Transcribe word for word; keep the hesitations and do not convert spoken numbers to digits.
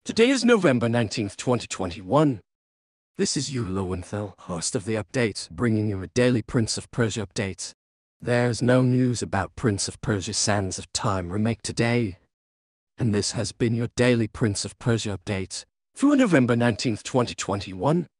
Today is November nineteenth, twenty twenty-one. This is you, Lowenthal, host of the update, bringing you a daily Prince of Persia update. There's no news about Prince of Persia Sands of Time remake today. And this has been your daily Prince of Persia update for November nineteenth, twenty twenty-one.